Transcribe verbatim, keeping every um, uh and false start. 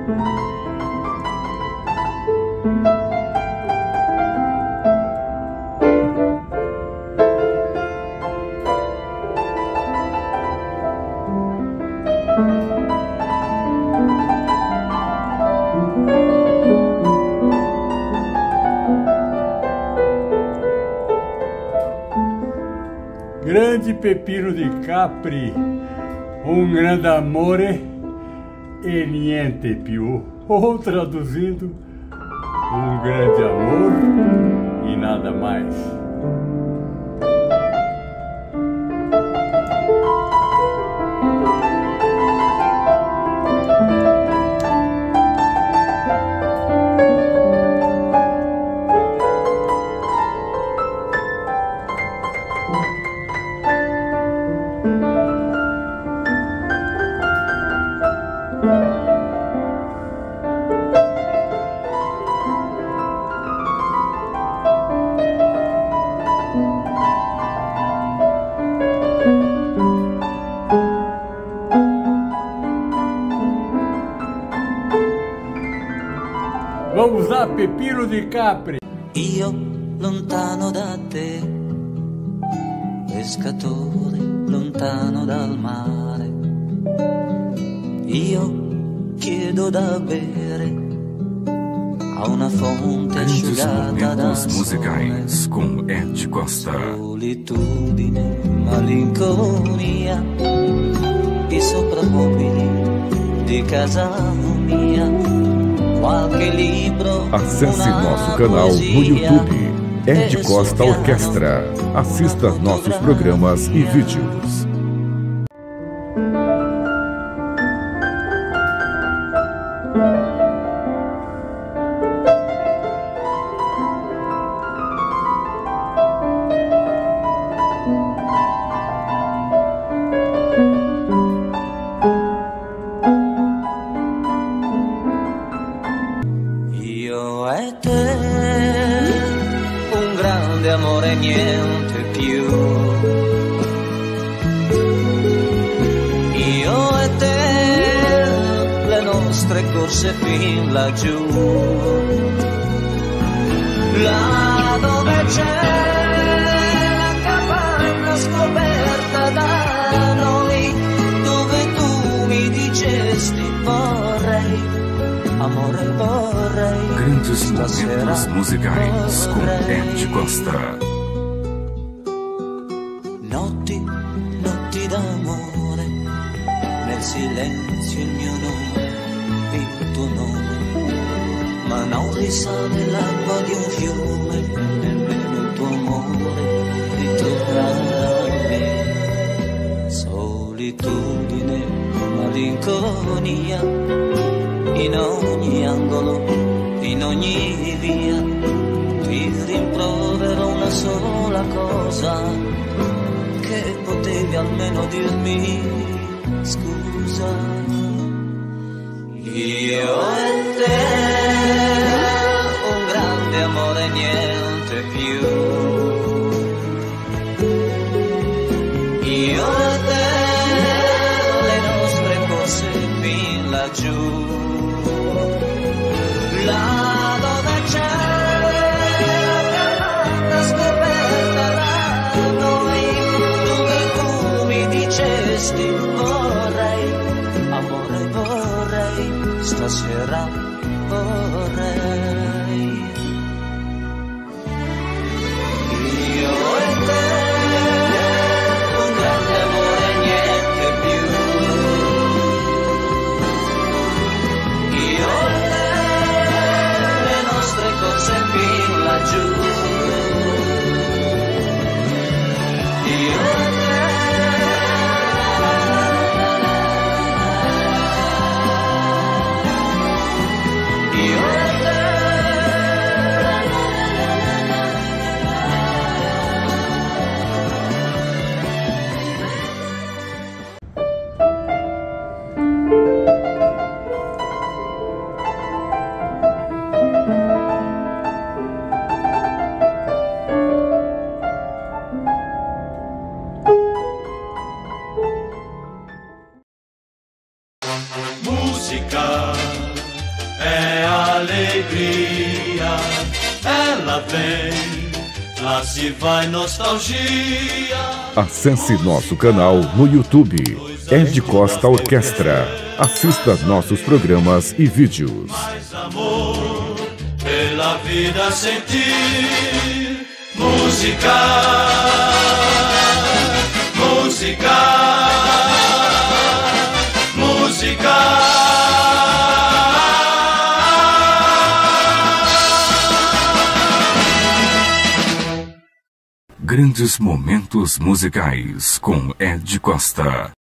Grande Peppino di Capri, un grande amore e niente più. Ou traduzindo, um grande amor e nada mais. Vamos lá, Peppino di Capri. Io lontano da te, pescatore lontano dal mare. Io chiedo da bere a una fonte asciugata da musicais com Ed Costa. Solitudine, malinconia, i soprammobili di casa mia. Qualche libro, acesse nosso canal no YouTube, Ed Costa Orquestra. Assista nossos programas e vídeos. Io e te, un grande amore e niente più. Io e te, le nostre corse fin laggiù, là dove c'è la capanna scoperta da noi, dove tu mi dicesti vorrei, amore vorrei. Grandes momentos musicais com Ed Costa. Notti, notti d'amore, nel silenzio il mio nome, il tuo nome, ma non risale l'acqua di un fiume, nemmeno il tuo amore ritorna a me. Solitudine, malinconia, in ogni angolo, in ogni via, ti rimprovero una sola cosa, che potevi almeno dirmi scusa. Io e te, un grande amore, niente più. Io e te, le nostre corse fin laggiù, là dove c'è la capanna scoperta da noi, dove tu mi dicesti vorrei, amore vorrei, stasera vorrei. Io e te, un grande amore, niente più. Io e te, le nostre corse fin laggiù. Io e te, io e te. Musica alegria, ela vem, lá se vai nostalgia. Acesse nosso canal no YouTube, Ed Costa Orquestra. Assista nossos programas e vídeos. Mais amor, pela vida sentir, música, música, música. Grandes momentos musicais com Ed Costa.